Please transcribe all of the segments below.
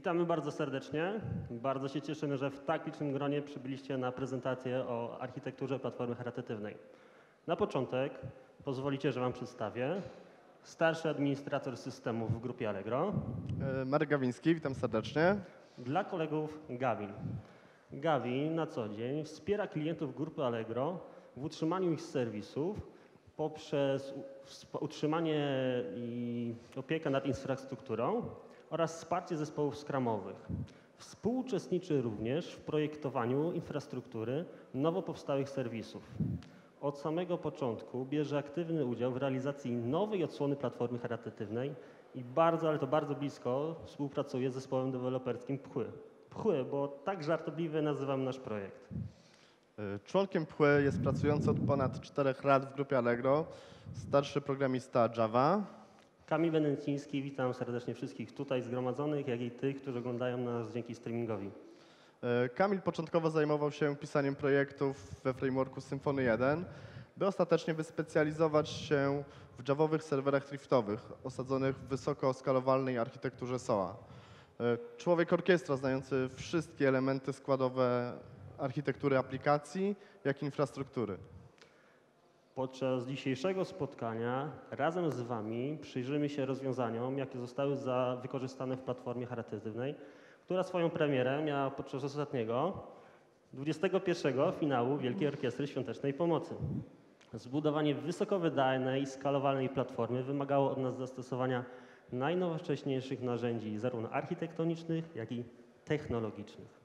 Witamy bardzo serdecznie. Bardzo się cieszymy, że w tak licznym gronie przybyliście na prezentację o architekturze platformy charytatywnej. Na początek pozwolicie, że Wam przedstawię starszy administrator systemów w grupie Allegro. Marek Gawiński, witam serdecznie. Dla kolegów Gawin. Gawin na co dzień wspiera klientów grupy Allegro w utrzymaniu ich serwisów poprzez utrzymanie i opiekę nad infrastrukturą oraz wsparcie zespołów skramowych. Współuczestniczy również w projektowaniu infrastruktury nowo powstałych serwisów. Od samego początku bierze aktywny udział w realizacji nowej odsłony platformy charytatywnej i bardzo, ale to bardzo blisko współpracuje z zespołem deweloperskim Pchły. Pchły, bo tak żartobliwie nazywam nasz projekt. Członkiem Pchły jest pracujący od ponad 4 lat w grupie Allegro, starszy programista Java. Kamil Weneciński, witam serdecznie wszystkich tutaj zgromadzonych, jak i tych, którzy oglądają nas dzięki streamingowi. Kamil początkowo zajmował się pisaniem projektów we frameworku Symfony 1, by ostatecznie wyspecjalizować się w javowych serwerach Thriftowych osadzonych w wysoko skalowalnej architekturze SOA. Człowiek orkiestra znający wszystkie elementy składowe architektury aplikacji, jak i infrastruktury. Podczas dzisiejszego spotkania razem z Wami przyjrzymy się rozwiązaniom, jakie zostały wykorzystane w platformie charytatywnej, która swoją premierę miała podczas ostatniego 21. finału Wielkiej Orkiestry Świątecznej Pomocy. Zbudowanie wysokowydajnej i skalowalnej platformy wymagało od nas zastosowania najnowocześniejszych narzędzi, zarówno architektonicznych, jak i technologicznych.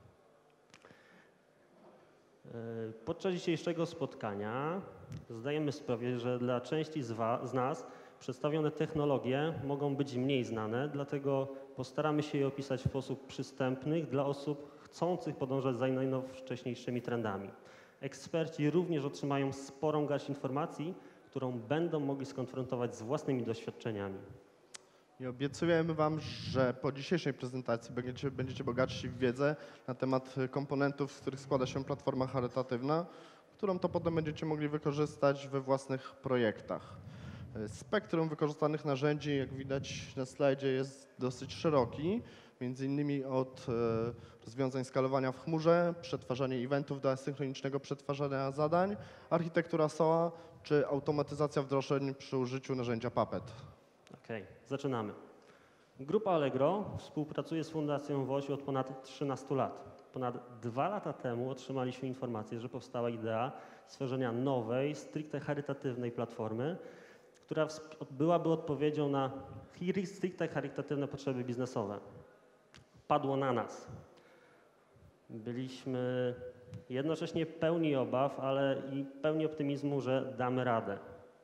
Podczas dzisiejszego spotkania zdajemy sprawę, że dla części z nas przedstawione technologie mogą być mniej znane, dlatego postaramy się je opisać w sposób przystępny dla osób chcących podążać za najnowocześniejszymi trendami. Eksperci również otrzymają sporą garść informacji, którą będą mogli skonfrontować z własnymi doświadczeniami. I obiecujemy Wam, że po dzisiejszej prezentacji będziecie bogatsi w wiedzę na temat komponentów, z których składa się platforma charytatywna, którą to potem będziecie mogli wykorzystać we własnych projektach. Spektrum wykorzystanych narzędzi, jak widać na slajdzie, jest dosyć szeroki, między innymi od rozwiązań skalowania w chmurze, przetwarzanie eventów do asynchronicznego przetwarzania zadań, architektura SOA czy automatyzacja wdrożeń przy użyciu narzędzia Puppet. Okej, zaczynamy. Grupa Allegro współpracuje z Fundacją WOŚ od ponad 13 lat. Ponad 2 lata temu otrzymaliśmy informację, że powstała idea stworzenia nowej, stricte charytatywnej platformy, która byłaby odpowiedzią na stricte charytatywne potrzeby biznesowe. Padło na nas. Byliśmy jednocześnie pełni obaw, ale i pełni optymizmu, że damy radę.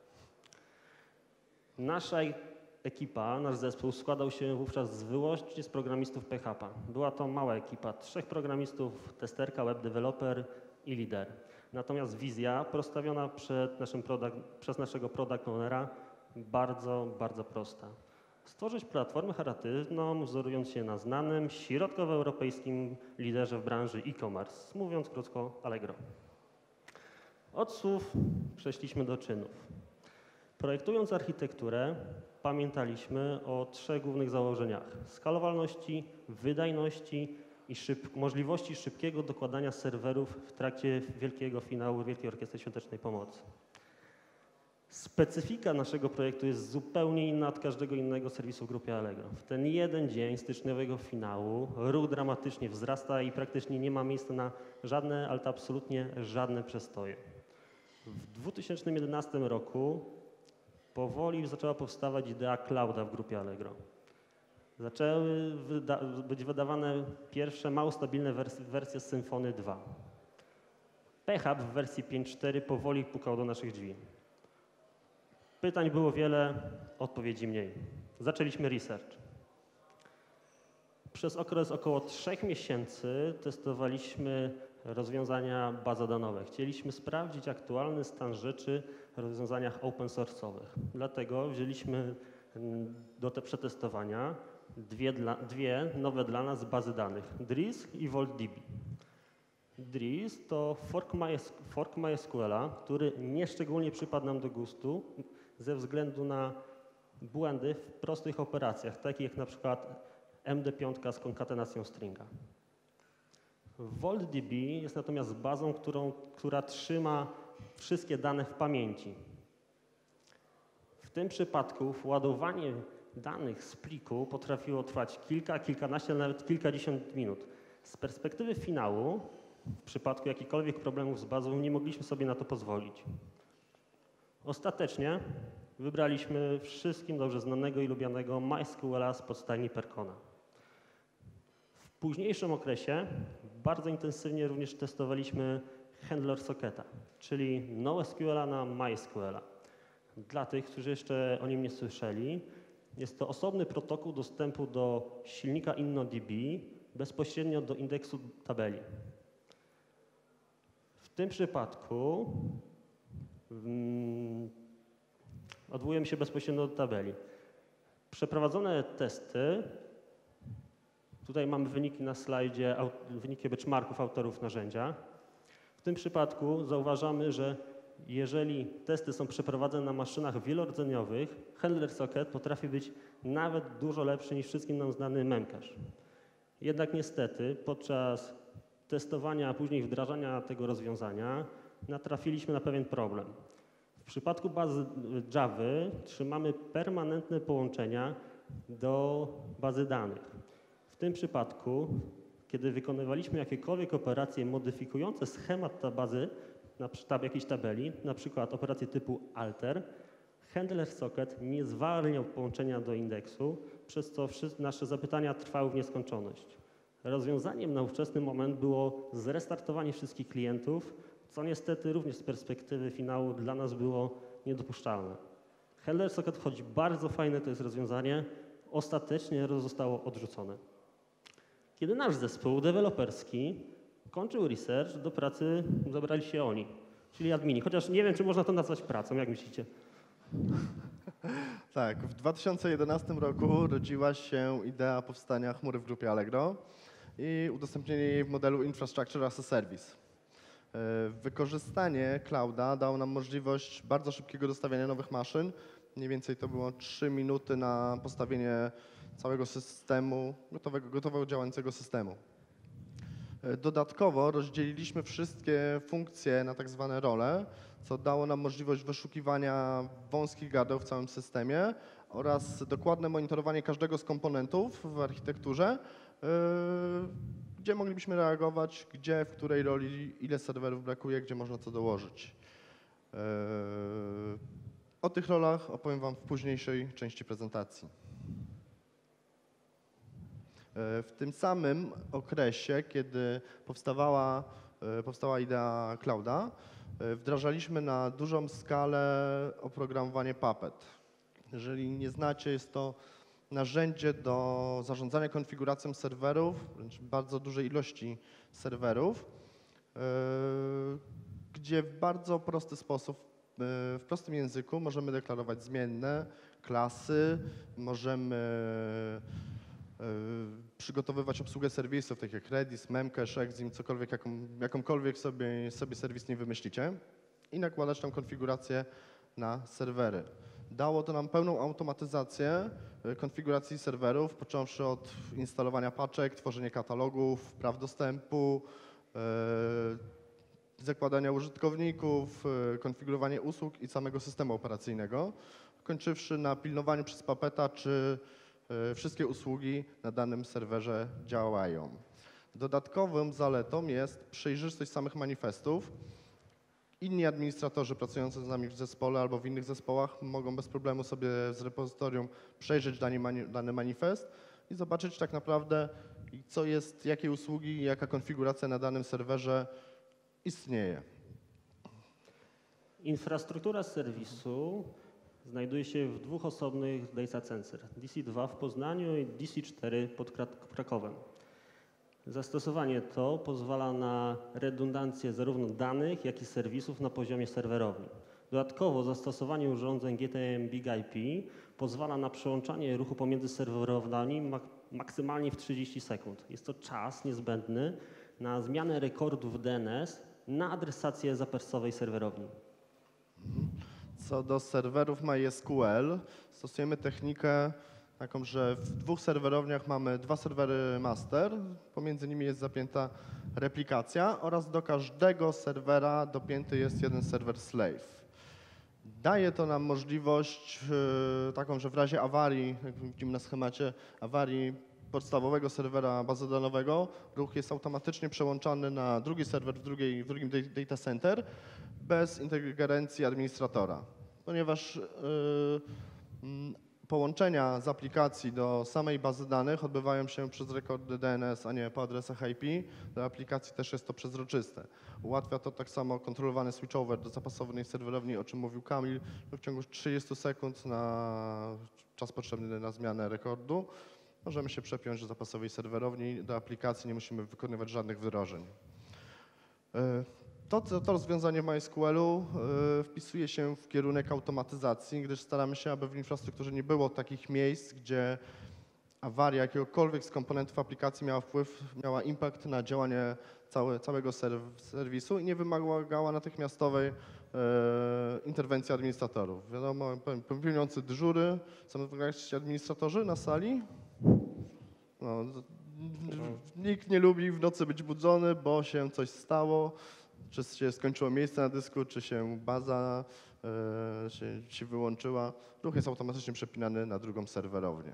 Nasza ekipa, nasz zespół składał się wówczas wyłącznie z programistów PHP. Była to mała ekipa, 3 programistów, testerka, web developer i lider. Natomiast wizja postawiona przez naszego product ownera bardzo, bardzo prosta. Stworzyć platformę charytatywną, wzorując się na znanym, środkowoeuropejskim liderze w branży e-commerce, mówiąc krótko Allegro. Od słów przeszliśmy do czynów. Projektując architekturę, pamiętaliśmy o 3 głównych założeniach: skalowalności, wydajności i możliwości szybkiego dokładania serwerów w trakcie wielkiego finału Wielkiej Orkiestry Świątecznej Pomocy. Specyfika naszego projektu jest zupełnie inna od każdego innego serwisu w grupie Allegro. W ten jeden dzień styczniowego finału ruch dramatycznie wzrasta i praktycznie nie ma miejsca na żadne, ale to absolutnie żadne przestoje. W 2011 roku powoli zaczęła powstawać idea clouda w grupie Allegro. Zaczęły być wydawane pierwsze mało stabilne wersje Symfony 2. PHP w wersji 5.4 powoli pukał do naszych drzwi. Pytań było wiele, odpowiedzi mniej. Zaczęliśmy research. Przez okres około 3 miesięcy testowaliśmy rozwiązania bazodanowe. Chcieliśmy sprawdzić aktualny stan rzeczy w rozwiązaniach open source'owych. Dlatego wzięliśmy do przetestowania dwie nowe dla nas bazy danych: DRIS i VaultDB. DRIS to fork MySQL-a, który nieszczególnie przypadł nam do gustu ze względu na błędy w prostych operacjach, takich jak na przykład MD5 z konkatenacją stringa. VaultDB jest natomiast bazą, która trzyma wszystkie dane w pamięci. W tym przypadku władowanie danych z pliku potrafiło trwać kilka, kilkanaście, a nawet kilkadziesiąt minut. Z perspektywy finału, w przypadku jakichkolwiek problemów z bazą, nie mogliśmy sobie na to pozwolić. Ostatecznie wybraliśmy wszystkim dobrze znanego i lubianego MySQL-a z podstajni Percona. W późniejszym okresie bardzo intensywnie również testowaliśmy handler socketa, czyli NoSQL-a na MySQL-a. Dla tych, którzy jeszcze o nim nie słyszeli, jest to osobny protokół dostępu do silnika InnoDB bezpośrednio do indeksu tabeli. W tym przypadku odwołujemy się bezpośrednio do tabeli. Przeprowadzone testy, tutaj mamy wyniki na slajdzie, wyniki benchmarków autorów narzędzia. W tym przypadku zauważamy, że jeżeli testy są przeprowadzane na maszynach wielordzeniowych, handler socket potrafi być nawet dużo lepszy niż wszystkim nam znany Memcache. Jednak niestety podczas testowania, a później wdrażania tego rozwiązania natrafiliśmy na pewien problem. W przypadku bazy Java trzymamy permanentne połączenia do bazy danych. W tym przypadku, kiedy wykonywaliśmy jakiekolwiek operacje modyfikujące schemat bazy na jakiejś tabeli, na przykład operacje typu alter, handler socket nie zwalniał połączenia do indeksu, przez co nasze zapytania trwały w nieskończoność. Rozwiązaniem na ówczesny moment było zrestartowanie wszystkich klientów, co niestety również z perspektywy finału dla nas było niedopuszczalne. Handler socket, choć bardzo fajne to jest rozwiązanie, ostatecznie zostało odrzucone. Kiedy nasz zespół deweloperski kończył research, do pracy zabrali się oni, czyli admini. Chociaż nie wiem, czy można to nazwać pracą, jak myślicie? Tak, w 2011 roku rodziła się idea powstania chmury w grupie Allegro i udostępnienie jej w modelu Infrastructure as a Service. Wykorzystanie clouda dało nam możliwość bardzo szybkiego dostawiania nowych maszyn. Mniej więcej to było 3 minuty na postawienie całego systemu, gotowo działającego systemu. Dodatkowo rozdzieliliśmy wszystkie funkcje na tak zwane role, co dało nam możliwość wyszukiwania wąskich gardeł w całym systemie oraz dokładne monitorowanie każdego z komponentów w architekturze, gdzie moglibyśmy reagować, gdzie, w której roli, ile serwerów brakuje, gdzie można co dołożyć. O tych rolach opowiem Wam w późniejszej części prezentacji. W tym samym okresie, kiedy powstała idea clouda, wdrażaliśmy na dużą skalę oprogramowanie Puppet. Jeżeli nie znacie, jest to narzędzie do zarządzania konfiguracją serwerów, wręcz bardzo dużej ilości serwerów, gdzie w bardzo prosty sposób, w prostym języku możemy deklarować zmienne, klasy, możemy przygotowywać obsługę serwisów, takich jak Redis, Memcache, Exim, cokolwiek, jakąkolwiek sobie serwis nie wymyślicie i nakładać tam konfigurację na serwery. Dało to nam pełną automatyzację konfiguracji serwerów, począwszy od instalowania paczek, tworzenia katalogów, praw dostępu, zakładania użytkowników, konfigurowanie usług i samego systemu operacyjnego, kończywszy na pilnowaniu przez Puppeta, czy wszystkie usługi na danym serwerze działają. Dodatkową zaletą jest przejrzystość samych manifestów. Inni administratorzy pracujący z nami w zespole albo w innych zespołach mogą bez problemu sobie z repozytorium przejrzeć dany manifest i zobaczyć tak naprawdę, co jest, jakie usługi i jaka konfiguracja na danym serwerze istnieje. Infrastruktura serwisu znajduje się w dwóch osobnych data center, DC2 w Poznaniu i DC4 pod Krakowem. Zastosowanie to pozwala na redundancję zarówno danych, jak i serwisów na poziomie serwerowym. Dodatkowo zastosowanie urządzeń GTM Big IP pozwala na przełączanie ruchu pomiędzy serwerowniami maksymalnie w 30 sekund. Jest to czas niezbędny na zmianę rekordów DNS na adresację zapersowej serwerowni. Co do serwerów MySQL, stosujemy technikę taką, że w 2 serwerowniach mamy 2 serwery master, pomiędzy nimi jest zapięta replikacja oraz do każdego serwera dopięty jest jeden serwer slave. Daje to nam możliwość taką, że w razie awarii, jak widzimy na schemacie, awarii podstawowego serwera bazodanowego, ruch jest automatycznie przełączany na drugi serwer w drugim data center bez ingerencji administratora, ponieważ połączenia z aplikacji do samej bazy danych odbywają się przez rekordy DNS, a nie po adresach IP. Do aplikacji też jest to przezroczyste. Ułatwia to tak samo kontrolowany switchover do zapasowej serwerowni, o czym mówił Kamil, w ciągu 30 sekund na czas potrzebny na zmianę rekordu. Możemy się przepiąć do zapasowej serwerowni, do aplikacji, nie musimy wykonywać żadnych wdrożeń. To rozwiązanie w MySQL-u wpisuje się w kierunek automatyzacji, gdyż staramy się, aby w infrastrukturze nie było takich miejsc, gdzie awaria jakiegokolwiek z komponentów aplikacji miała impact na działanie całego serwisu i nie wymagała natychmiastowej interwencji administratorów. Wiadomo, pełniący dyżury, są administratorzy na sali? No, nikt nie lubi w nocy być budzony, bo się coś stało. Czy się skończyło miejsce na dysku, czy się baza się wyłączyła. Ruch jest automatycznie przepinany na drugą serwerownię.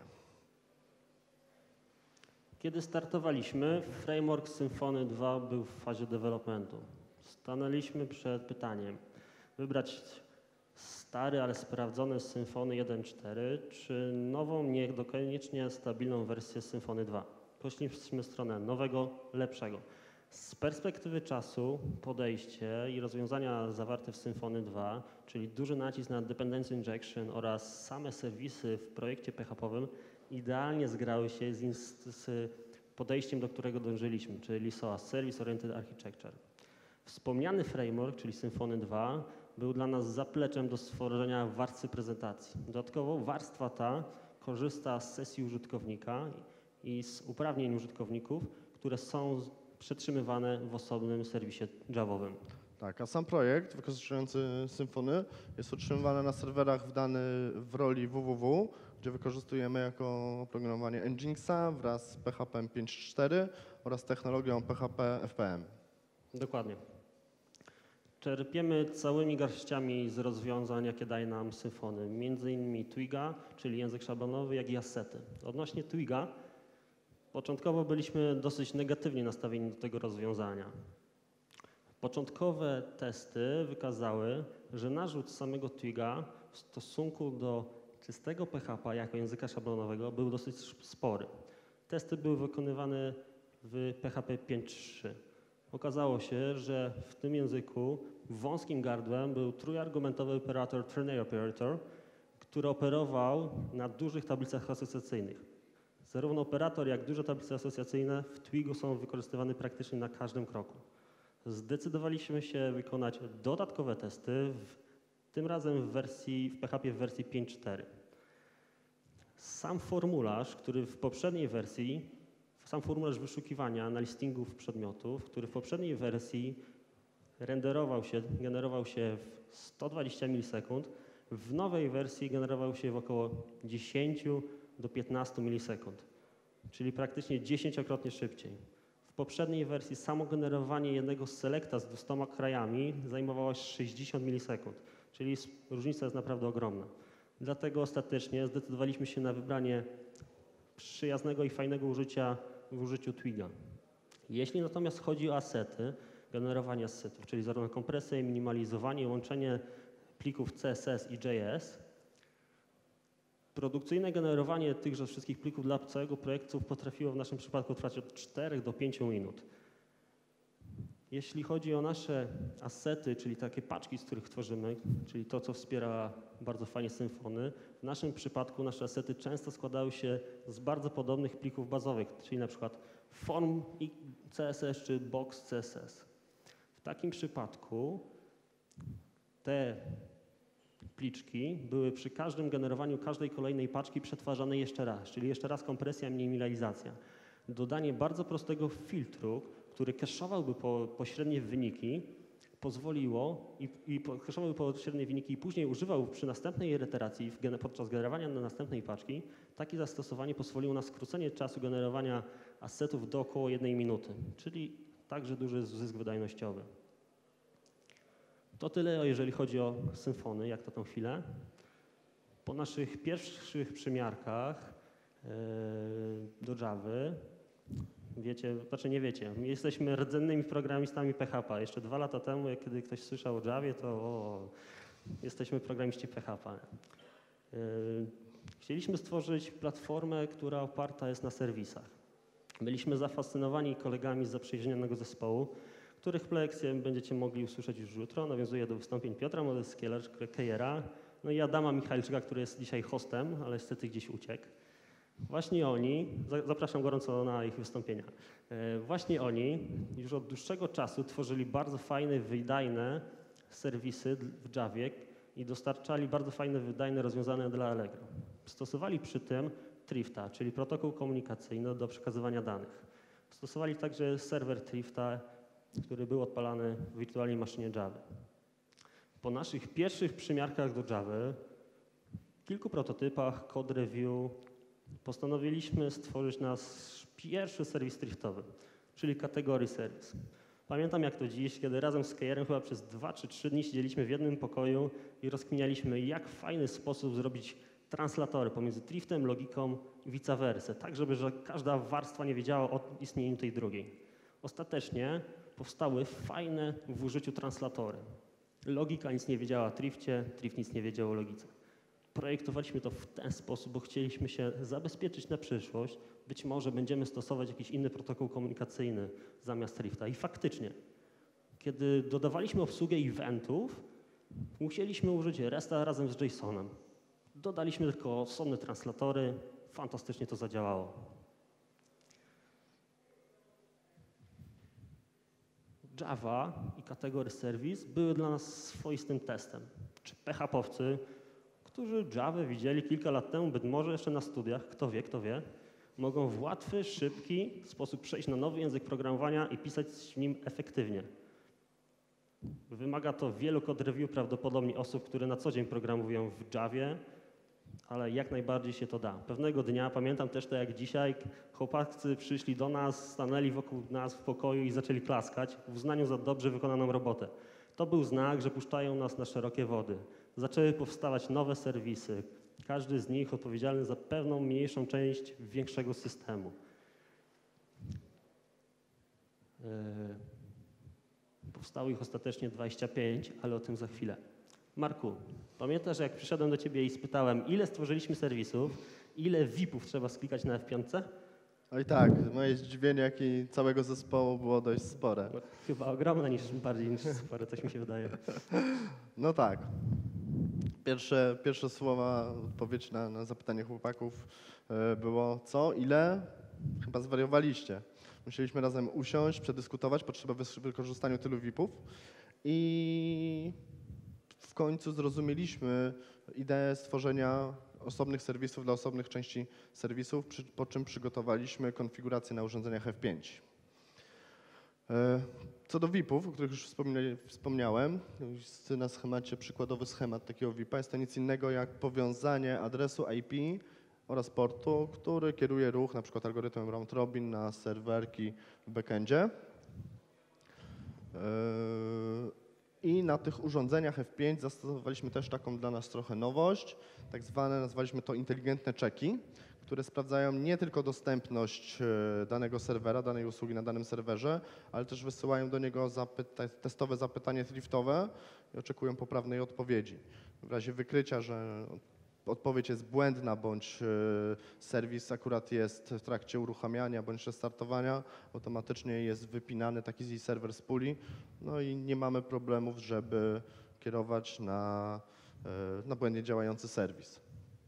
Kiedy startowaliśmy, framework Symfony 2 był w fazie developmentu. Stanęliśmy przed pytaniem, wybrać stary, ale sprawdzony Symfony 1.4, czy nową, niekoniecznie stabilną wersję Symfony 2. Poszliśmy w stronę nowego, lepszego. Z perspektywy czasu podejście i rozwiązania zawarte w Symfony 2, czyli duży nacisk na dependency injection oraz same serwisy w projekcie PHP-owym idealnie zgrały się z podejściem, do którego dążyliśmy, czyli SOA, Service Oriented Architecture. Wspomniany framework, czyli Symfony 2, był dla nas zapleczem do stworzenia warstwy prezentacji. Dodatkowo warstwa ta korzysta z sesji użytkownika i z uprawnień użytkowników, które są przetrzymywane w osobnym serwisie Javowym. Tak, a sam projekt wykorzystujący Symfony jest utrzymywany na serwerach w roli www, gdzie wykorzystujemy jako oprogramowanie Nginxa wraz z PHP 5.4 oraz technologią PHP FPM. Dokładnie. Czerpiemy całymi garściami z rozwiązań, jakie daje nam Symfony, między innymi Twiga, czyli język szablonowy, jak i asety. Odnośnie Twiga, początkowo byliśmy dosyć negatywnie nastawieni do tego rozwiązania. Początkowe testy wykazały, że narzut samego Twiga w stosunku do czystego PHP jako języka szablonowego był dosyć spory. Testy były wykonywane w PHP 5.3. Okazało się, że w tym języku wąskim gardłem był trójargumentowy operator ternary operator, który operował na dużych tablicach asocjacyjnych. Zarówno operator, jak i duże tablice asocjacyjne w Twigu są wykorzystywane praktycznie na każdym kroku. Zdecydowaliśmy się wykonać dodatkowe testy, tym razem w PHP w wersji 5.4. Sam formularz, który w poprzedniej wersji, sam formularz wyszukiwania na listingów przedmiotów, który w poprzedniej wersji generował się w 120 milisekund, w nowej wersji generował się w około 10 do 15 milisekund, czyli praktycznie 10-krotnie szybciej. W poprzedniej wersji samo generowanie jednego selecta z 200 krajami zajmowało 60 milisekund, czyli różnica jest naprawdę ogromna. Dlatego ostatecznie zdecydowaliśmy się na wybranie przyjaznego i fajnego użycia w użyciu Twiga. Jeśli natomiast chodzi o asety, generowanie asetów, czyli zarówno kompresję, minimalizowanie, łączenie plików CSS i JS, produkcyjne generowanie tychże wszystkich plików dla całego projektu potrafiło w naszym przypadku trwać od 4 do 5 minut. Jeśli chodzi o nasze asety, czyli takie paczki, z których tworzymy, czyli to, co wspiera bardzo fajnie Symfony, w naszym przypadku nasze asety często składały się z bardzo podobnych plików bazowych, czyli na przykład form CSS czy box CSS. W takim przypadku te pliczki były przy każdym generowaniu każdej kolejnej paczki przetwarzane jeszcze raz, czyli jeszcze raz kompresja, minimalizacja. Dodanie bardzo prostego filtru, który cache'owałby pośrednie wyniki, pozwoliło i haszował pośrednie wyniki i później używał przy następnej reiteracji podczas generowania na następnej paczki, takie zastosowanie pozwoliło na skrócenie czasu generowania assetów do około 1 minuty, czyli także duży zysk wydajnościowy. To tyle, jeżeli chodzi o Symfony, jak to tą chwilę. Po naszych pierwszych przymiarkach do Javy, wiecie, znaczy nie wiecie, my jesteśmy rdzennymi programistami PHP. Jeszcze 2 lata temu, kiedy ktoś słyszał o Javie, to jesteśmy programiści PHP. Chcieliśmy stworzyć platformę, która oparta jest na serwisach. Byliśmy zafascynowani kolegami z zaprzyjaźnionego zespołu, których prelekcje będziecie mogli usłyszeć już jutro. Nawiązuję do wystąpień Piotra Modeskejera, no i Adama Michalczyka, który jest dzisiaj hostem, ale niestety gdzieś uciekł. Właśnie oni, zapraszam gorąco na ich wystąpienia, właśnie oni już od dłuższego czasu tworzyli bardzo fajne, wydajne serwisy w Javie i dostarczali bardzo fajne, wydajne rozwiązania dla Allegro. Stosowali przy tym Trifta, czyli protokół komunikacyjny do przekazywania danych. Stosowali także serwer Trifta, który był odpalany w wirtualnej maszynie Java. Po naszych pierwszych przymiarkach do Java, kilku prototypach, code review, postanowiliśmy stworzyć nasz pierwszy serwis Triftowy, czyli kategorii serwis. Pamiętam jak to dziś, kiedy razem z Kejerem chyba przez 2 czy 3 dni siedzieliśmy w jednym pokoju i rozkminialiśmy, jak w fajny sposób zrobić translatory pomiędzy Triftem, logiką i vice versa, tak żeby każda warstwa nie wiedziała o istnieniu tej drugiej. Ostatecznie powstały fajne w użyciu translatory. Logika nic nie wiedziała o Trifcie, Trift nic nie wiedział o logice. Projektowaliśmy to w ten sposób, bo chcieliśmy się zabezpieczyć na przyszłość. Być może będziemy stosować jakiś inny protokół komunikacyjny zamiast Trifta. I faktycznie, kiedy dodawaliśmy obsługę eventów, musieliśmy użyć RESTA razem z JSON-em. Dodaliśmy tylko osobne translatory, fantastycznie to zadziałało. Java i kategorie serwis były dla nas swoistym testem. Czy PHP-owcy, którzy Java widzieli kilka lat temu, być może jeszcze na studiach, kto wie, mogą w łatwy, szybki sposób przejść na nowy język programowania i pisać w nim efektywnie. Wymaga to wielu code review prawdopodobnie osób, które na co dzień programują w Javie, ale jak najbardziej się to da. Pewnego dnia, pamiętam też to jak dzisiaj, chłopacy przyszli do nas, stanęli wokół nas w pokoju i zaczęli klaskać w uznaniu za dobrze wykonaną robotę. To był znak, że puszczają nas na szerokie wody. Zaczęły powstawać nowe serwisy, każdy z nich odpowiedzialny za pewną mniejszą część większego systemu. Powstało ich ostatecznie 25, ale o tym za chwilę. Marku, pamiętasz jak przyszedłem do ciebie i spytałem, ile stworzyliśmy serwisów, ile VIP-ów trzeba sklikać na F5? Oj tak, moje zdziwienie, jak i całego zespołu było dość spore. No, chyba ogromne bardziej niż spore, coś mi się wydaje. No tak. Pierwsze słowa, odpowiedź na zapytanie chłopaków było co, ile? Chyba zwariowaliście. Musieliśmy razem usiąść, przedyskutować potrzebę wykorzystania tylu VIP-ów i w końcu zrozumieliśmy ideę stworzenia osobnych serwisów dla osobnych części serwisów, po czym przygotowaliśmy konfigurację na urządzeniach F5. Co do VIP-ów, o których już wspomniałem, na schemacie przykładowy schemat takiego VIP-a jest to nic innego jak powiązanie adresu IP oraz portu, który kieruje ruch, na przykład algorytmem round robin na serwerki w backendzie. I na tych urządzeniach F5 zastosowaliśmy też taką dla nas trochę nowość, tak zwane, nazwaliśmy to inteligentne czeki, które sprawdzają nie tylko dostępność danego serwera, danej usługi na danym serwerze, ale też wysyłają do niego testowe zapytanie Triftowe i oczekują poprawnej odpowiedzi. W razie wykrycia, że odpowiedź jest błędna, bądź serwis akurat jest w trakcie uruchamiania, bądź restartowania, automatycznie jest wypinany taki serwer z puli, no i nie mamy problemów, żeby kierować na błędnie działający serwis.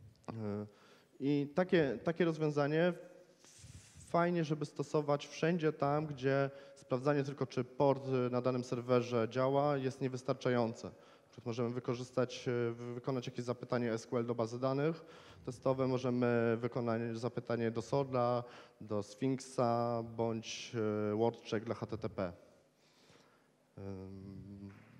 I takie rozwiązanie fajnie, żeby stosować wszędzie tam, gdzie sprawdzanie tylko, czy port na danym serwerze działa, jest niewystarczające. Możemy wykonać jakieś zapytanie SQL do bazy danych testowe, możemy wykonać zapytanie do SORL-a, do Sphinxa bądź WordCheck dla HTTP.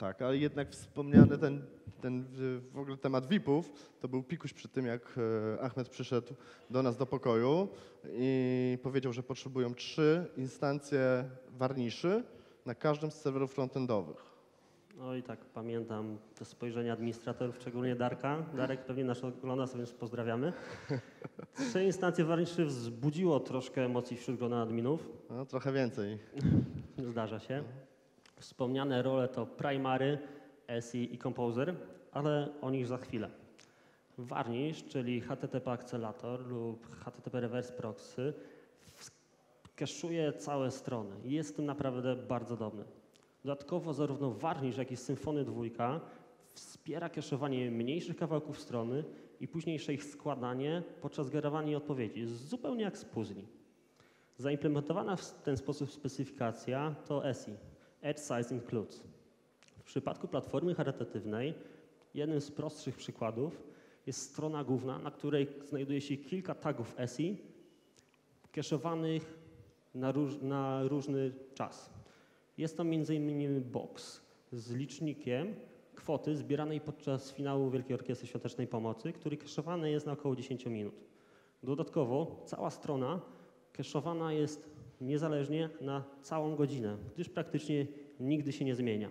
Tak, ale jednak wspomniany ten w ogóle temat VIP-ów, to był pikuś przy tym, jak Ahmed przyszedł do nas do pokoju i powiedział, że potrzebują 3 instancje warniszy na każdym z serwerów frontendowych. No i tak pamiętam te spojrzenia administratorów, szczególnie Darka. Darek pewnie nas ogląda, więc pozdrawiamy. 3 instancje warniszy wzbudziło troszkę emocji wśród grona adminów. No, trochę więcej. Zdarza się. Wspomniane role to Primary, SI i Composer, ale o nich za chwilę. Varnish, czyli HTTP Accelerator lub HTTP Reverse Proxy, kaszuje całe strony i jest w tym naprawdę bardzo dobry. Dodatkowo zarówno Varnish, jak i Symfony 2 wspiera kaszowanie mniejszych kawałków strony i późniejsze ich składanie podczas generowania i odpowiedzi. Jest zupełnie jak z puzli. Zaimplementowana w ten sposób specyfikacja to SI, Edge Size Includes. W przypadku platformy charytatywnej jednym z prostszych przykładów jest strona główna, na której znajduje się kilka tagów SI kaszowanych na różny czas. Jest to m.in. box z licznikiem kwoty zbieranej podczas finału Wielkiej Orkiestry Świątecznej Pomocy, który kaszowany jest na około 10 minut. Dodatkowo cała strona kaszowana jest niezależnie na całą godzinę, gdyż praktycznie nigdy się nie zmienia.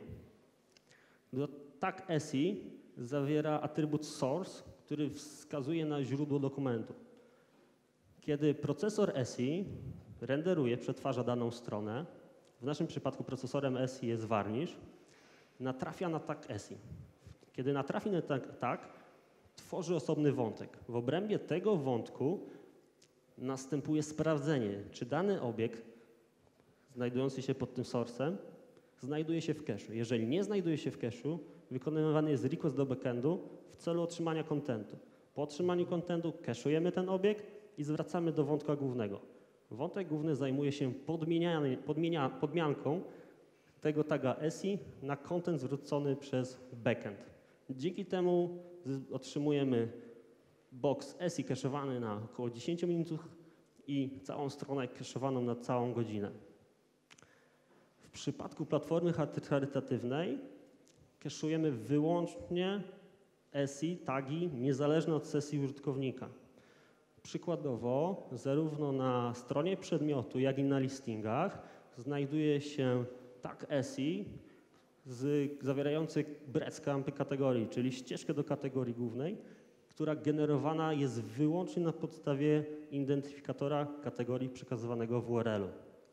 Tag SI zawiera atrybut source, który wskazuje na źródło dokumentu. Kiedy procesor SI renderuje, przetwarza daną stronę, w naszym przypadku procesorem SI jest Varnish, natrafia na tag SI. Kiedy natrafi na tag, tworzy osobny wątek. W obrębie tego wątku następuje sprawdzenie, czy dany obiekt znajdujący się pod tym source'em znajduje się w cache'u. Jeżeli nie znajduje się w cache'u, wykonywany jest request do backendu w celu otrzymania kontentu. Po otrzymaniu kontentu cachujemy ten obiekt i zwracamy do wątka głównego. Wątek główny zajmuje się podmianką tego taga SI na kontent zwrócony przez backend. Dzięki temu otrzymujemy box SI cachowany na około 10 minut i całą stronę cachowaną na całą godzinę. W przypadku platformy charytatywnej cachujemy wyłącznie SI, tagi niezależne od sesji użytkownika. Przykładowo, zarówno na stronie przedmiotu, jak i na listingach znajduje się tag SI zawierający breadcrumb'y kategorii, czyli ścieżkę do kategorii głównej, która generowana jest wyłącznie na podstawie identyfikatora kategorii przekazywanego w URL-u.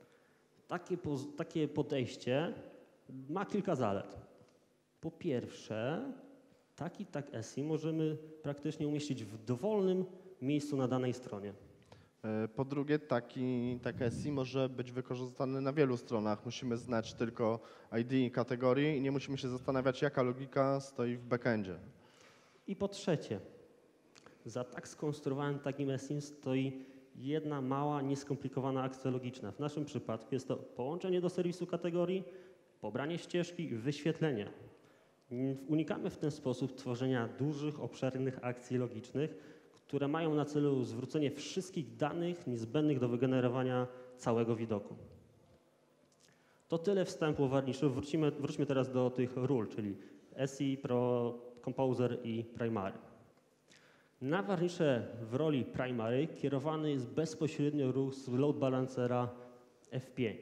Takie podejście ma kilka zalet. Po pierwsze, taki tag SI możemy praktycznie umieścić w dowolnym miejscu na danej stronie. Po drugie, taki SI może być wykorzystany na wielu stronach. Musimy znać tylko ID kategorii i nie musimy się zastanawiać, jaka logika stoi w backendzie. I po trzecie, za tak skonstruowanym takim SI stoi jedna mała, nieskomplikowana akcja logiczna. W naszym przypadku jest to połączenie do serwisu kategorii, pobranie ścieżki i wyświetlenie. Unikamy w ten sposób tworzenia dużych, obszernych akcji logicznych, które mają na celu zwrócenie wszystkich danych niezbędnych do wygenerowania całego widoku. To tyle wstępu o Varnishu. Wróćmy teraz do tych ról, czyli SI, Pro, Composer i Primary. Na Varnisze w roli Primary kierowany jest bezpośrednio ruch z load balancera F5.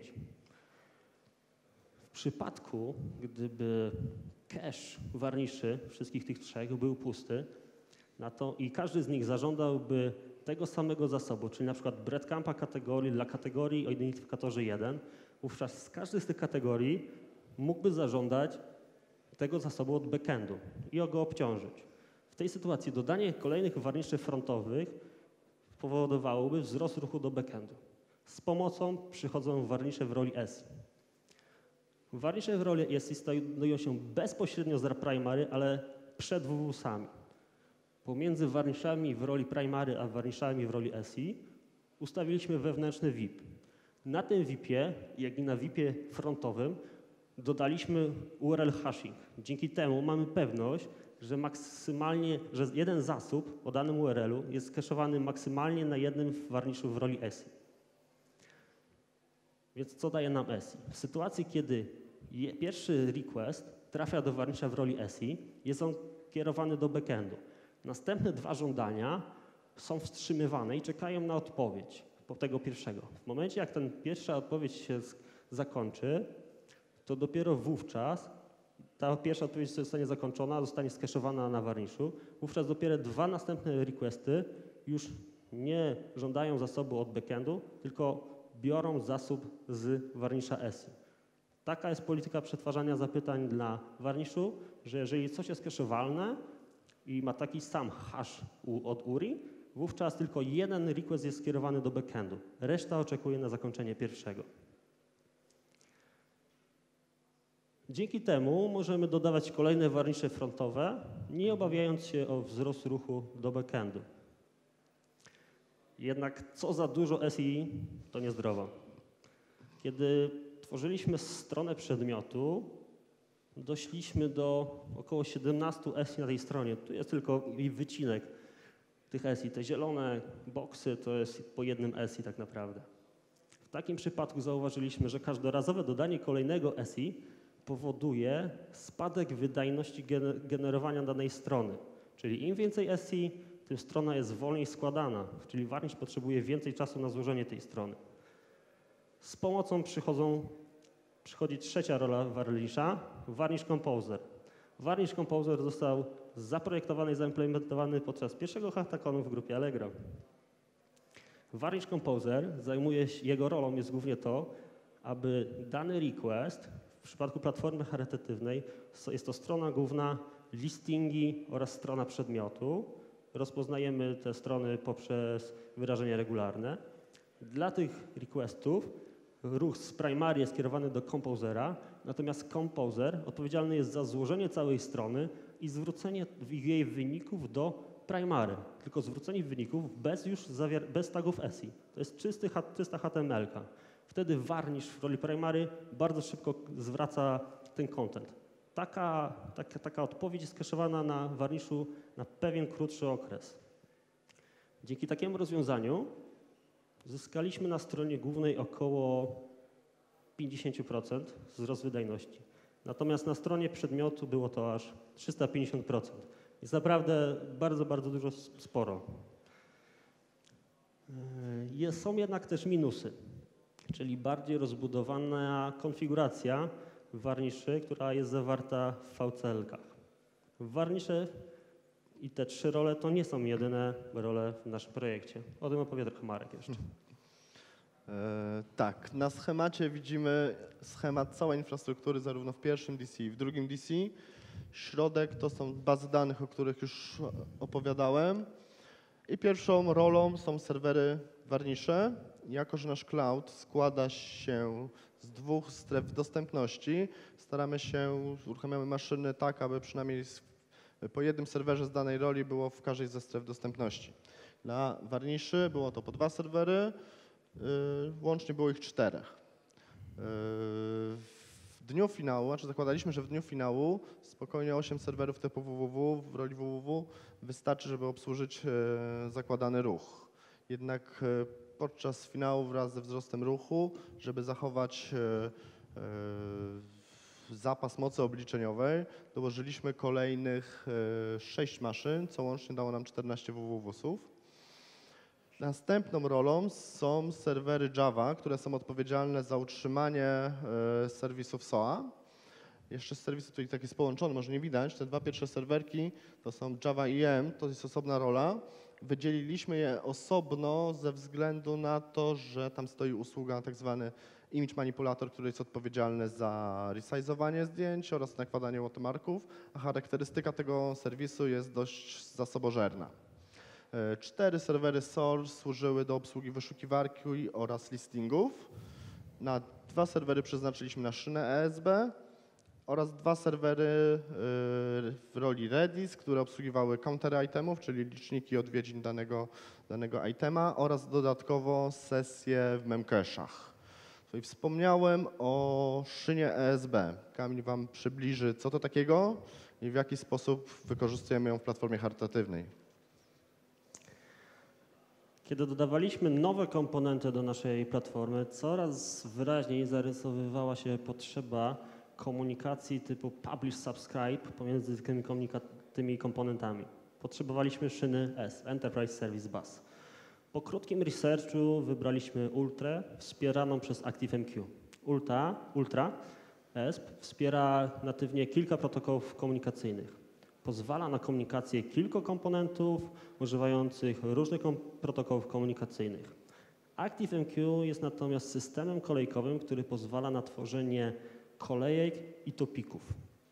W przypadku, gdyby cache Varniszy, wszystkich tych trzech, był pusty, i każdy z nich zażądałby tego samego zasobu, czyli na przykład breadcrumba kategorii dla kategorii o identyfikatorze 1, wówczas z każdej z tych kategorii mógłby zażądać tego zasobu od backendu i go obciążyć. W tej sytuacji dodanie kolejnych warniszy frontowych powodowałoby wzrost ruchu do backendu. Z pomocą przychodzą warnisze w roli SI. Warnisze w roli SI znajdują się bezpośrednio za primary, ale przed WWS-ami. Pomiędzy warniszami w roli primary a warniszami w roli SI ustawiliśmy wewnętrzny VIP. Na tym VIP-ie, jak i na VIP-ie frontowym, dodaliśmy URL hashing. Dzięki temu mamy pewność, że jeden zasób o danym URL-u jest skaszowany maksymalnie na jednym warniszu w roli SI. Więc co daje nam SI? W sytuacji, kiedy Pierwszy request trafia do Varnisha w roli SI, jest on kierowany do backendu. Następne 2 żądania są wstrzymywane i czekają na odpowiedź po tego pierwszego. W momencie, jak ten pierwsza odpowiedź się zakończy, to dopiero wówczas ta pierwsza odpowiedź zostanie zakończona, zostanie skeszowana na Varnishu. Wówczas dopiero 2 następne requesty już nie żądają zasobu od backendu, tylko biorą zasób z Varnisha SI. Taka jest polityka przetwarzania zapytań dla Varnishu, że jeżeli coś jest keszowalne i ma taki sam hash od URI, wówczas tylko jeden request jest skierowany do backendu. Reszta oczekuje na zakończenie pierwszego. Dzięki temu możemy dodawać kolejne Varnishe frontowe, nie obawiając się o wzrost ruchu do backendu. Jednak co za dużo SI, to niezdrowo. Kiedy tworzyliśmy stronę przedmiotu, doszliśmy do około 17 SI na tej stronie. Tu jest tylko wycinek tych SI. Te zielone boksy to jest po jednym SI tak naprawdę. W takim przypadku zauważyliśmy, że każdorazowe dodanie kolejnego SI powoduje spadek wydajności generowania danej strony. Czyli im więcej SI, tym strona jest wolniej składana, czyli Varnish potrzebuje więcej czasu na złożenie tej strony. Z pomocą przychodzi trzecia rola Varnisha, Varnish Composer. Varnish Composer został zaprojektowany i zaimplementowany podczas pierwszego hackathonu w grupie Allegro. Varnish Composer jego rolą jest głównie to, aby dany request, w przypadku platformy charytatywnej jest to strona główna, listingi oraz strona przedmiotu. Rozpoznajemy te strony poprzez wyrażenia regularne. Dla tych requestów ruch z primary jest kierowany do composera, natomiast composer odpowiedzialny jest za złożenie całej strony i zwrócenie jej wyników do primary, tylko zwrócenie wyników bez tagów SI. To jest czysta HTML-ka. Wtedy Varnish w roli primary bardzo szybko zwraca ten content. Taka odpowiedź jest skeszowana na Varnishu na pewien krótszy okres. Dzięki takiemu rozwiązaniu zyskaliśmy na stronie głównej około 50% wzrost wydajności. Natomiast na stronie przedmiotu było to aż 350%. Jest naprawdę bardzo, bardzo dużo, sporo. Są jednak też minusy, czyli bardziej rozbudowana konfiguracja Varniszy, która jest zawarta w VCL-kach. Varnisze i te 3 role to nie są jedyne role w naszym projekcie. O tym opowie trochę Marek jeszcze. Tak, na schemacie widzimy schemat całej infrastruktury zarówno w pierwszym DC i w drugim DC. Środek to są bazy danych, o których już opowiadałem. I pierwszą rolą są serwery Varnishe. Jako że nasz cloud składa się z 2 stref dostępności, uruchamiamy maszyny tak, aby przynajmniej po jednym serwerze z danej roli było w każdej ze stref dostępności. Dla Varniszy było to po 2 serwery, łącznie było ich 4. W dniu finału, zakładaliśmy, że w dniu finału spokojnie 8 serwerów typu www w roli www wystarczy, żeby obsłużyć zakładany ruch. Jednak podczas finału wraz ze wzrostem ruchu, żeby zachować zapas mocy obliczeniowej, dołożyliśmy kolejnych 6 maszyn, co łącznie dało nam 14 www-sów. Następną rolą są serwery Java, które są odpowiedzialne za utrzymanie serwisów SOA. Jeszcze serwis tutaj taki jest połączony, może nie widać. Te 2 pierwsze serwerki to są Java IM, to jest osobna rola. Wydzieliliśmy je osobno ze względu na to, że tam stoi usługa tak zwany image manipulator, który jest odpowiedzialny za resizowanie zdjęć oraz nakładanie watermarków, a charakterystyka tego serwisu jest dość zasobożerna. 4 serwery source służyły do obsługi wyszukiwarki oraz listingów. Na 2 serwery przeznaczyliśmy na szynę ESB oraz 2 serwery w roli Redis, które obsługiwały counter itemów, czyli liczniki odwiedzin danego itema oraz dodatkowo sesje w memcache'ach. Tutaj wspomniałem o szynie ESB. Kamil Wam przybliży, co to takiego i w jaki sposób wykorzystujemy ją w platformie charytatywnej. Kiedy dodawaliśmy nowe komponenty do naszej platformy, coraz wyraźniej zarysowywała się potrzeba komunikacji typu publish, subscribe pomiędzy tymi komponentami. Potrzebowaliśmy szyny S, Enterprise Service Bus. Po krótkim researchu wybraliśmy Ultrę wspieraną przez ActiveMQ. Ultra ESP wspiera natywnie kilka protokołów komunikacyjnych. Pozwala na komunikację kilku komponentów używających różnych protokołów komunikacyjnych. ActiveMQ jest natomiast systemem kolejkowym, który pozwala na tworzenie kolejek i topików.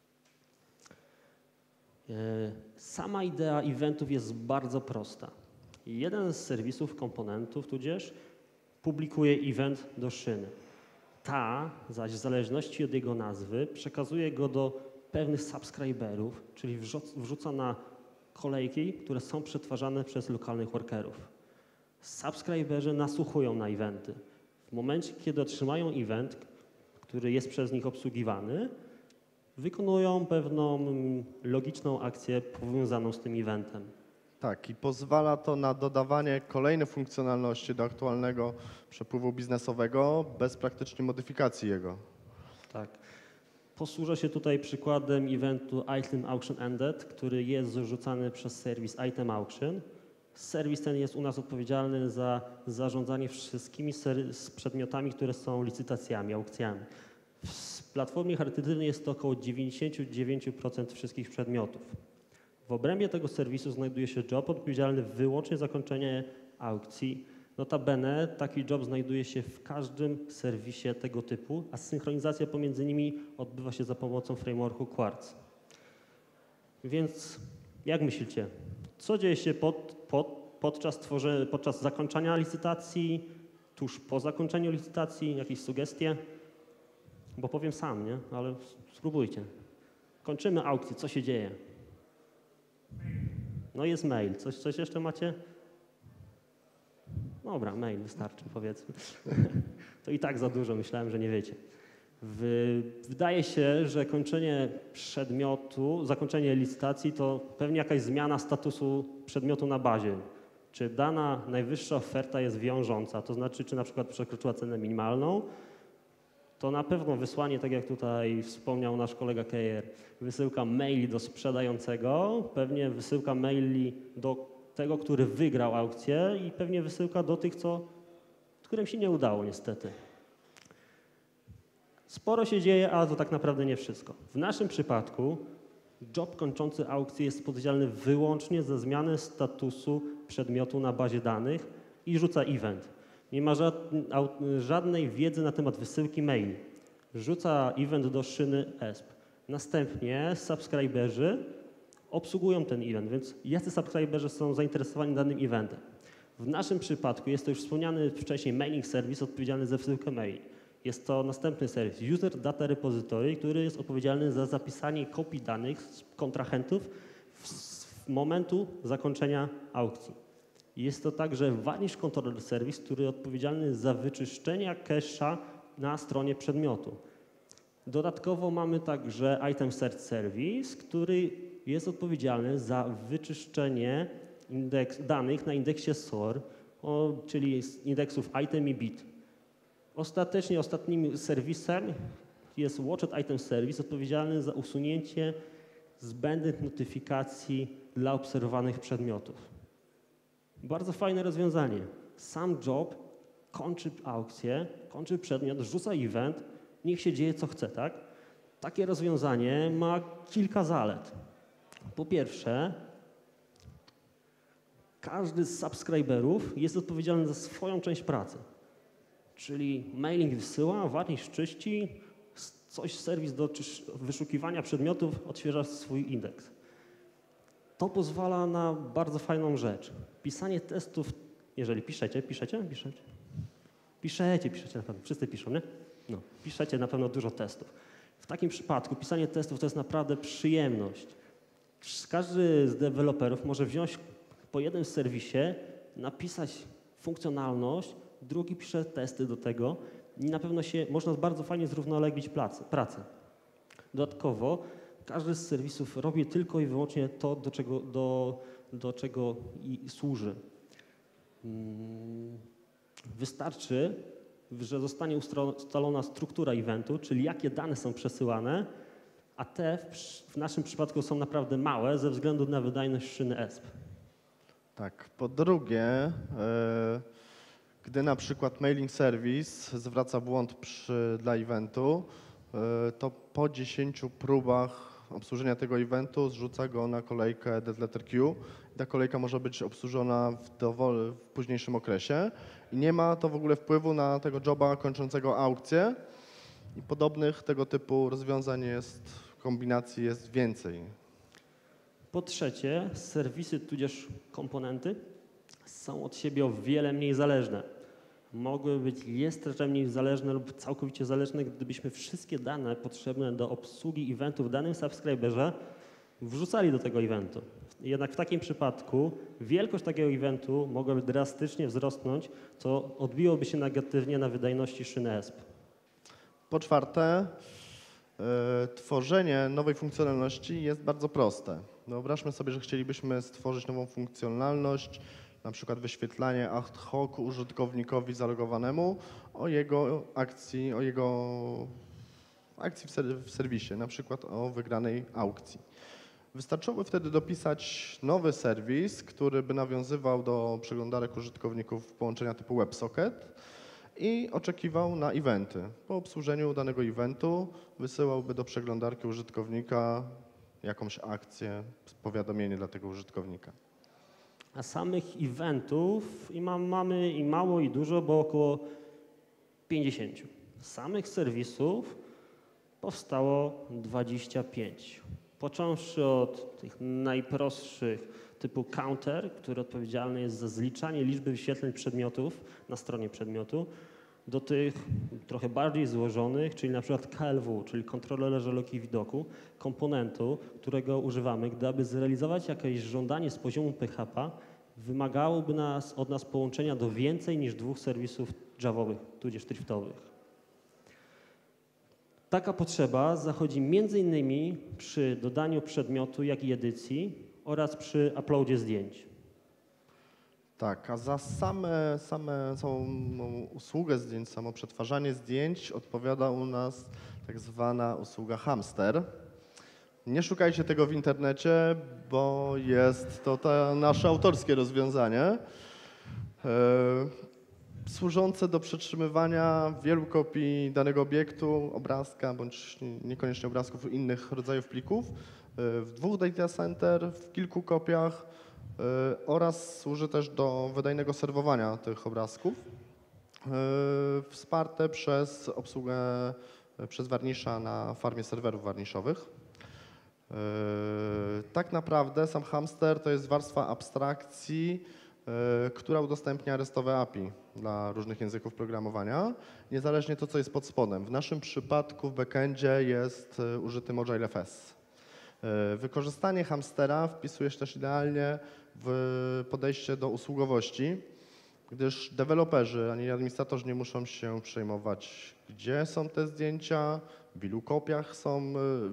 Sama idea eventów jest bardzo prosta. Jeden z serwisów komponentów tudzież publikuje event do szyny. Ta zaś w zależności od jego nazwy przekazuje go do pewnych subskryberów, czyli wrzuca na kolejki, które są przetwarzane przez lokalnych workerów. Subskryberzy nasłuchują na eventy. W momencie, kiedy otrzymają event, który jest przez nich obsługiwany, wykonują pewną logiczną akcję powiązaną z tym eventem. Tak, i pozwala to na dodawanie kolejnych funkcjonalności do aktualnego przepływu biznesowego bez praktycznie modyfikacji jego. Tak. Posłużę się tutaj przykładem eventu Item Auction Ended, który jest zarzucany przez serwis Item Auction. Serwis ten jest u nas odpowiedzialny za zarządzanie wszystkimi przedmiotami, które są licytacjami, aukcjami. W platformie charytatywnej jest to około 99% wszystkich przedmiotów. W obrębie tego serwisu znajduje się job odpowiedzialny wyłącznie za zakończenie aukcji. Notabene taki job znajduje się w każdym serwisie tego typu, a synchronizacja pomiędzy nimi odbywa się za pomocą frameworku Quartz. Więc jak myślicie, co dzieje się podczas zakończenia licytacji, tuż po zakończeniu licytacji? Jakieś sugestie? Bo powiem sam, nie? Ale spróbujcie. Kończymy aukcję, co się dzieje? No jest mail. Coś jeszcze macie? Dobra, mail wystarczy, powiedzmy. To i tak za dużo, myślałem, że nie wiecie. Wydaje się, że zakończenie licytacji to pewnie jakaś zmiana statusu przedmiotu na bazie. Czy dana najwyższa oferta jest wiążąca, to znaczy, czy na przykład przekroczyła cenę minimalną, to na pewno wysłanie, tak jak tutaj wspomniał nasz kolega Kejer, wysyłka maili do sprzedającego, pewnie wysyłka maili do tego, który wygrał aukcję i pewnie wysyłka do tych, którym się nie udało niestety. Sporo się dzieje, ale to tak naprawdę nie wszystko. W naszym przypadku job kończący aukcję jest odpowiedzialny wyłącznie za zmianę statusu przedmiotu na bazie danych i rzuca event. Nie ma żadnej wiedzy na temat wysyłki maili. Rzuca event do szyny ESP. Następnie subskryberzy obsługują ten event, więc jacy subskryberzy są zainteresowani danym eventem. W naszym przypadku jest to już wspomniany wcześniej mailing service odpowiedzialny za wysyłkę maili. Jest to następny serwis User Data Repository, który jest odpowiedzialny za zapisanie kopii danych z kontrahentów w momentu zakończenia aukcji. Jest to także Varnish Controller Service, który odpowiedzialny za wyczyszczenie cache'a na stronie przedmiotu. Dodatkowo mamy także Item Search Service, który jest odpowiedzialny za wyczyszczenie danych na indeksie SOR, czyli indeksów item i bit. Ostatnim serwisem jest Watched Item Service, odpowiedzialny za usunięcie zbędnych notyfikacji dla obserwowanych przedmiotów. Bardzo fajne rozwiązanie. Sam job kończy aukcję, kończy przedmiot, rzuca event, niech się dzieje co chce, tak? Takie rozwiązanie ma kilka zalet. Po pierwsze, każdy z subskryberów jest odpowiedzialny za swoją część pracy. Czyli mailing wysyła, Varnish czyści, serwis do wyszukiwania przedmiotów odświeża swój indeks. To pozwala na bardzo fajną rzecz. Pisanie testów, jeżeli piszecie na pewno, wszyscy piszą, nie? No, piszecie na pewno dużo testów. W takim przypadku pisanie testów to jest naprawdę przyjemność. Każdy z deweloperów może wziąć po jednym serwisie, napisać funkcjonalność, drugi pisze testy do tego i na pewno można bardzo fajnie zrównoleglić pracę. Dodatkowo każdy z serwisów robi tylko i wyłącznie to, do czego służy. Wystarczy że zostanie ustalona struktura eventu, czyli jakie dane są przesyłane, a te w naszym przypadku są naprawdę małe ze względu na wydajność szyny ESP. Tak, po drugie, gdy na przykład mailing service zwraca błąd dla eventu, to po 10 próbach obsłużenia tego eventu zrzuca go na kolejkę deadletter queue. Ta kolejka może być obsłużona w późniejszym okresie i nie ma to w ogóle wpływu na tego joba kończącego aukcję. I podobnych tego typu rozwiązań kombinacji jest więcej. Po trzecie, serwisy tudzież komponenty są od siebie o wiele mniej zależne. Mogły być jeszcze mniej zależne lub całkowicie zależne, gdybyśmy wszystkie dane potrzebne do obsługi eventu w danym subskryberze wrzucali do tego eventu. Jednak w takim przypadku wielkość takiego eventu mogłaby drastycznie wzrosnąć, co odbiłoby się negatywnie na wydajności szyny ESP. Po czwarte, tworzenie nowej funkcjonalności jest bardzo proste. Wyobraźmy sobie, że chcielibyśmy stworzyć nową funkcjonalność, na przykład wyświetlanie ad hoc użytkownikowi zalogowanemu o jego akcji w serwisie, na przykład o wygranej aukcji. Wystarczyłoby wtedy dopisać nowy serwis, który by nawiązywał do przeglądarek użytkowników połączenia typu WebSocket i oczekiwał na eventy. Po obsłużeniu danego eventu wysyłałby do przeglądarki użytkownika jakąś akcję, powiadomienie dla tego użytkownika. A samych eventów mamy i mało i dużo, bo około 50. Samych serwisów powstało 25. Począwszy od tych najprostszych typu counter, który odpowiedzialny jest za zliczanie liczby wyświetleń przedmiotów na stronie przedmiotu, do tych trochę bardziej złożonych, czyli na przykład KLW, czyli kontrolerze loki widoku, komponentu, którego używamy, aby zrealizować jakieś żądanie z poziomu PHP, wymagałoby od nas połączenia do więcej niż 2 serwisów javowych, tudzież driftowych. Taka potrzeba zachodzi m.in. przy dodaniu przedmiotu, jak i edycji oraz przy uploadzie zdjęć. Tak, a za samą usługę zdjęć, samo przetwarzanie zdjęć odpowiada u nas tak zwana usługa Hamster. Nie szukajcie tego w internecie, bo jest to nasze autorskie rozwiązanie, służące do przetrzymywania wielu kopii danego obiektu, obrazka, bądź niekoniecznie obrazków, innych rodzajów plików w 2 data center, w kilku kopiach oraz służy też do wydajnego serwowania tych obrazków, wsparte przez obsługę przez warnisza na farmie serwerów warniszowych. Tak naprawdę sam Hamster to jest warstwa abstrakcji, która udostępnia restowe API dla różnych języków programowania, niezależnie to, co jest pod spodem. W naszym przypadku w backendzie jest użyty Module.fs. Wykorzystanie Hamstera wpisuje się też idealnie w podejście do usługowości, gdyż deweloperzy ani administratorzy nie muszą się przejmować, gdzie są te zdjęcia, w ilu kopiach są,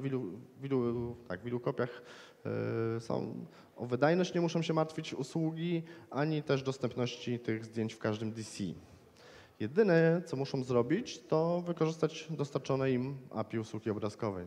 w ilu kopiach są. O wydajność nie muszą się martwić usługi, ani też dostępności tych zdjęć w każdym DC. Jedyne, co muszą zrobić, to wykorzystać dostarczone im API usługi obrazkowej.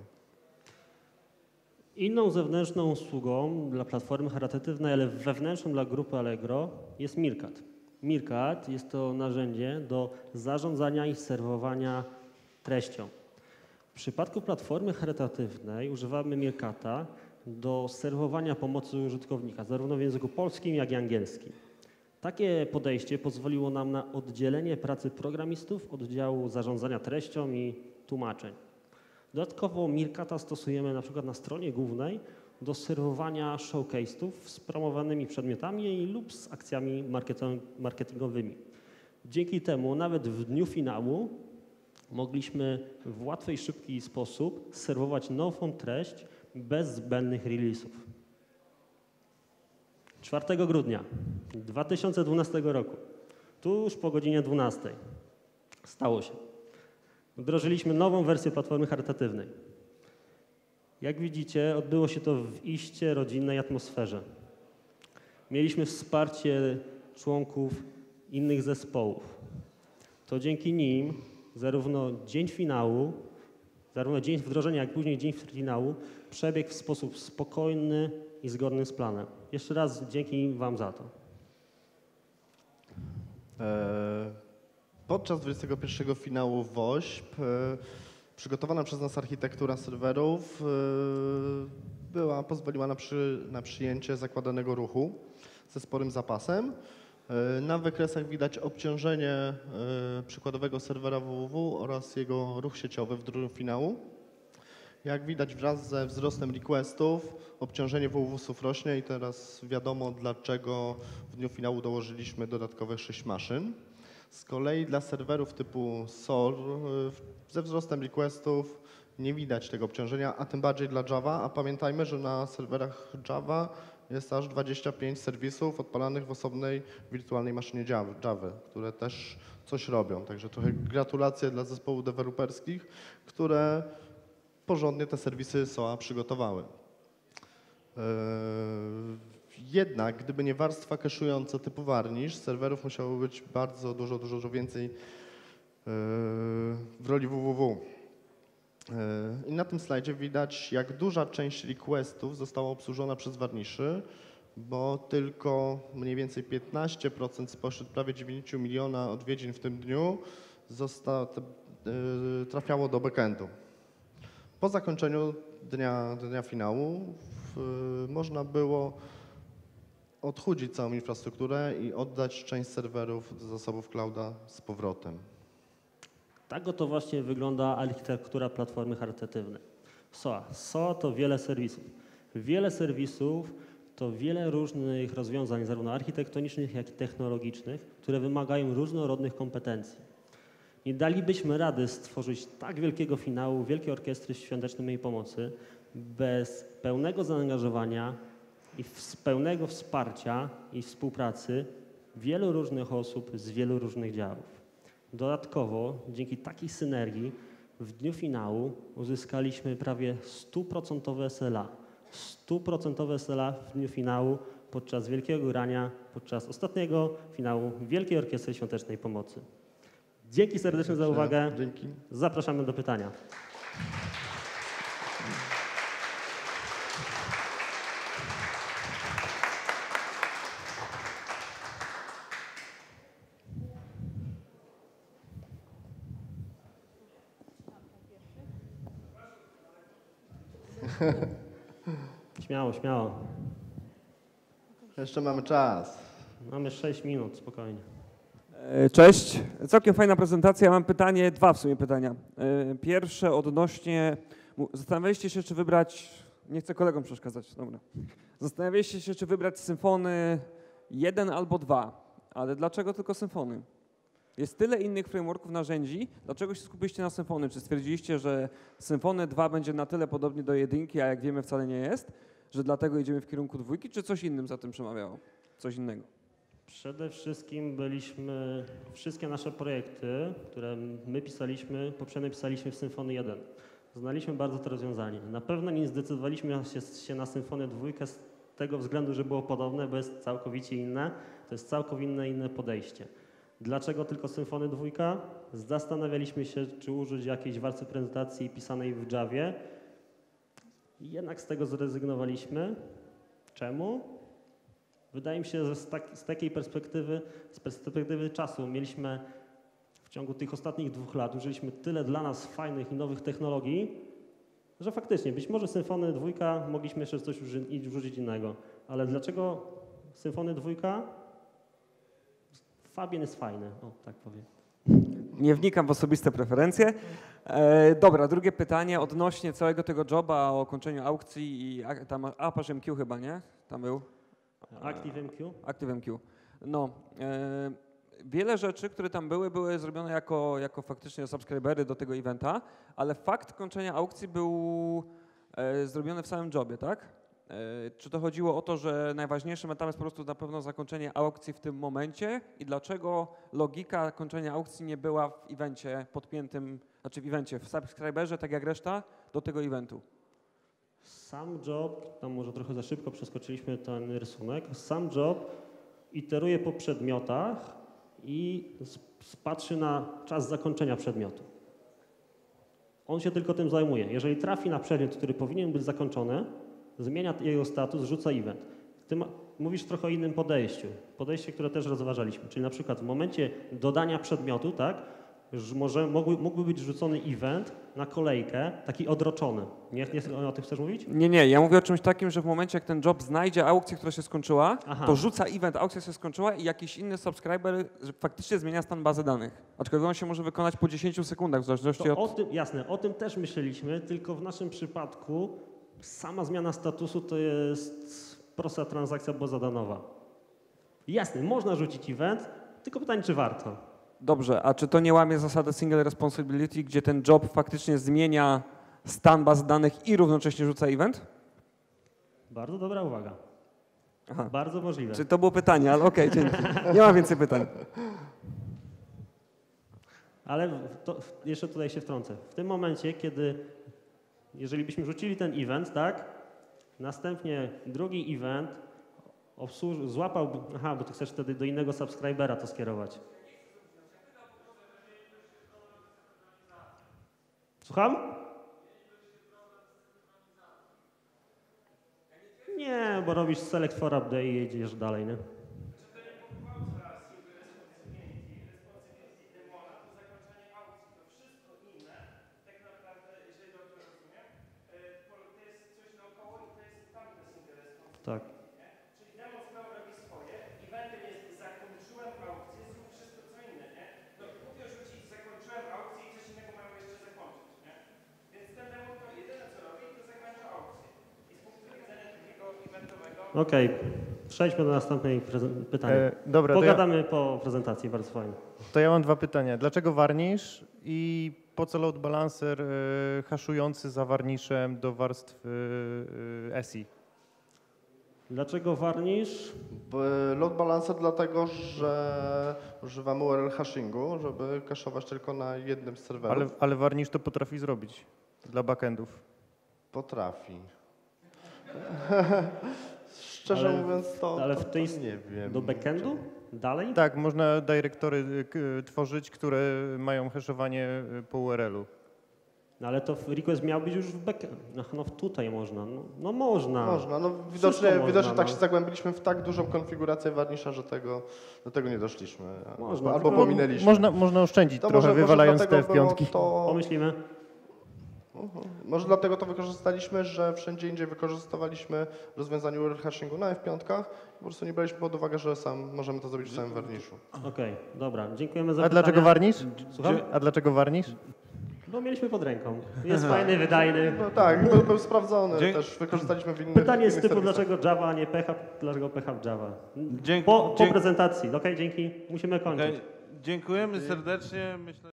Inną zewnętrzną usługą dla platformy charytatywnej, ale wewnętrzną dla grupy Allegro jest Meerkat. Meerkat jest to narzędzie do zarządzania i serwowania treścią. W przypadku platformy charytatywnej używamy Meerkata do serwowania pomocy użytkownika, zarówno w języku polskim, jak i angielskim. Takie podejście pozwoliło nam na oddzielenie pracy programistów od działu zarządzania treścią i tłumaczeń. Dodatkowo Meerkata stosujemy na przykład na stronie głównej do serwowania showcase'ów z promowanymi przedmiotami lub z akcjami marketingowymi. Dzięki temu nawet w dniu finału mogliśmy w łatwy i szybki sposób serwować nową treść bez zbędnych release'ów. 4 grudnia 2012 roku, tuż po godzinie 12, stało się. Wdrożyliśmy nową wersję platformy charytatywnej. Jak widzicie, odbyło się to w iście rodzinnej atmosferze. Mieliśmy wsparcie członków innych zespołów. to dzięki nim zarówno dzień wdrożenia, jak i później dzień finału przebiegł w sposób spokojny i zgodny z planem. Jeszcze raz dzięki wam za to. Podczas 21. finału WOŚP przygotowana przez nas architektura serwerów pozwoliła na przyjęcie zakładanego ruchu ze sporym zapasem. Na wykresach widać obciążenie przykładowego serwera www oraz jego ruch sieciowy w dniu finału. Jak widać, wraz ze wzrostem requestów obciążenie www-ów rośnie i teraz wiadomo, dlaczego w dniu finału dołożyliśmy dodatkowe 6 maszyn. Z kolei dla serwerów typu SOR ze wzrostem requestów nie widać tego obciążenia, a tym bardziej dla Java, a pamiętajmy, że na serwerach Java jest aż 25 serwisów odpalanych w osobnej wirtualnej maszynie Java, które też coś robią. Także trochę gratulacje dla zespołów deweloperskich, które porządnie te serwisy SOA przygotowały. Jednak gdyby nie warstwa cache'ująca typu Varnish, serwerów musiało być bardzo dużo więcej w roli www. I na tym slajdzie widać, jak duża część requestów została obsłużona przez Varnishy, bo tylko mniej więcej 15% spośród prawie 9 miliona odwiedzin w tym dniu trafiało do backendu. Po zakończeniu dnia finału można było odchudzić całą infrastrukturę i oddać część serwerów do zasobów clouda z powrotem. Tak oto właśnie wygląda architektura platformy charytatywnej. SOA. SOA to wiele serwisów. Wiele serwisów to wiele różnych rozwiązań, zarówno architektonicznych, jak i technologicznych, które wymagają różnorodnych kompetencji. Nie dalibyśmy rady stworzyć tak wielkiego finału, wielkiej orkiestry świątecznej mojej pomocy bez pełnego zaangażowania i pełnego wsparcia i współpracy wielu różnych osób z wielu różnych działów. Dodatkowo, dzięki takiej synergii w dniu finału uzyskaliśmy prawie 100% SLA. 100% SLA w dniu finału podczas wielkiego grania, podczas ostatniego finału Wielkiej Orkiestry Świątecznej Pomocy. Dzięki serdecznie za uwagę. Dzięki. Zapraszamy do pytania. Śmiało, śmiało. Jeszcze mamy czas. Mamy 6 minut, spokojnie. Cześć, całkiem fajna prezentacja. Mam pytanie, dwa w sumie pytania. Pierwsze odnośnie, zastanawialiście się, czy wybrać, nie chcę kolegom przeszkadzać, dobra. Zastanawialiście się, czy wybrać Symfony 1 albo 2, ale dlaczego tylko Symfony? Jest tyle innych frameworków, narzędzi, dlaczego się skupiliście na Symfony? Czy stwierdziliście, że Symfony 2 będzie na tyle podobnie do jedynki, a jak wiemy wcale nie jest, że dlatego idziemy w kierunku dwójki, czy coś innym za tym przemawiało? Coś innego? Przede wszystkim wszystkie nasze projekty, które my pisaliśmy, poprzednio pisaliśmy w Symfony 1. Znaliśmy bardzo to rozwiązanie. Na pewno nie zdecydowaliśmy się na Symfonię 2 z tego względu, że było podobne, bo jest całkowicie inne. To jest całkowicie inne podejście. Dlaczego tylko Symfony 2? Zastanawialiśmy się, czy użyć jakiejś warstwy prezentacji pisanej w Javie. I jednak z tego zrezygnowaliśmy. Czemu? Wydaje mi się, że z takiej perspektywy, z perspektywy czasu mieliśmy w ciągu tych ostatnich 2 lat, użyliśmy tyle dla nas fajnych i nowych technologii, że faktycznie być może Symfony 2 mogliśmy jeszcze coś użyć innego. Ale dlaczego Symfony 2? Fabian jest fajny, o tak powiem. Nie wnikam w osobiste preferencje. Dobra, drugie pytanie odnośnie całego tego joba o kończeniu aukcji i tam ApacheMQ chyba, nie? Tam był. ActiveMQ? ActiveMQ. No, wiele rzeczy, które tam były zrobione jako faktycznie subskrybery do tego eventa, ale fakt kończenia aukcji był zrobiony w samym jobie, tak? Czy to chodziło o to, że najważniejszym etapem jest po prostu na pewno zakończenie aukcji w tym momencie i dlaczego logika kończenia aukcji nie była w evencie podpiętym, znaczy w evencie, w subskryberze, tak jak reszta, do tego eventu? Sam job, tam może trochę za szybko przeskoczyliśmy ten rysunek, sam job iteruje po przedmiotach i patrzy na czas zakończenia przedmiotu. On się tylko tym zajmuje. Jeżeli trafi na przedmiot, który powinien być zakończony, zmienia jego status, rzuca event. Ty mówisz trochę o innym podejściu. Podejście, które też rozważaliśmy. Czyli na przykład w momencie dodania przedmiotu, tak, już mógłby być rzucony event na kolejkę, taki odroczony. Nie o tym chcesz mówić? Nie, ja mówię o czymś takim, że w momencie jak ten job znajdzie aukcję, która się skończyła, Aha. to rzuca event, aukcja się skończyła i jakiś inny subscriber faktycznie zmienia stan bazy danych. Aczkolwiek on się może wykonać po 10 sekundach w zależności To od... o tym, jasne, o tym też myśleliśmy, tylko w naszym przypadku sama zmiana statusu to jest prosta transakcja bazodanowa. Jasne, można rzucić event, tylko pytanie, czy warto. Dobrze, a czy to nie łamie zasady single responsibility, gdzie ten job faktycznie zmienia stan bazy danych i równocześnie rzuca event? Bardzo dobra uwaga. Aha. Bardzo możliwe. Czy to było pytanie, ale okej, dzięki. Nie ma więcej pytań. Ale jeszcze tutaj się wtrącę. W tym momencie, jeżeli byśmy rzucili ten event, tak, następnie drugi event złapałby, bo ty chcesz wtedy do innego subskrybera to skierować. Słucham? Nie, bo robisz select for update i jedziesz dalej, nie? Tak. Czyli demon sprawa robi swoje, eventem jest zakończyłem aukcję, zrób wszystko co inne, nie? No głupio rzucić zakończyłem aukcję i coś innego mają jeszcze zakończyć, nie? Więc ten demon to jedyne co robi, to zakończa aukcję. I z punktu widzenia takiego eventowego... Okej, przejdźmy do następnej pytania. Dobra, Pogadamy po prezentacji, bardzo fajnie. to ja mam dwa pytania. Dlaczego warnish i po co load balancer haszujący za warniszem do warstw SI? Dlaczego warnisz? Load balancer dlatego, że używamy URL hashingu, żeby kaszować tylko na jednym z serwerów. Ale warnish to potrafi zrobić dla backendów. Potrafi. Szczerze mówiąc to, ale to, w tej to nie wiem. Do backendu? Dalej? Tak, można dyrektory tworzyć, które mają haszowanie po URL-u. No ale to request miał być już w backendu. No tutaj można. No można. Można. No, Wszystko widocznie tak no. się zagłębiliśmy w tak dużą konfigurację warnisza, że do tego nie doszliśmy. Można, Albo tylko pominęliśmy. Można oszczędzić To trochę, wywalając te dlatego było F5. Pomyślimy. Może dlatego to wykorzystaliśmy, że wszędzie indziej wykorzystywaliśmy rozwiązanie URL hashingu na F5 i po prostu nie braliśmy pod uwagę, że możemy to zrobić w samym warniszu. Okej, dobra. Dziękujemy za A pytania. dlaczego warnisz? Słucham? A dlaczego warnisz? Bo mieliśmy pod ręką. Jest fajny, wydajny. No tak, był sprawdzony, też wykorzystaliśmy w innych Pytanie z innych typu, serwisach. dlaczego Java, a nie PHP, dlaczego PHP Java? Dzięki- Po dzięki- prezentacji, okej, dzięki. Musimy kończyć. Dziękujemy serdecznie. Myślę,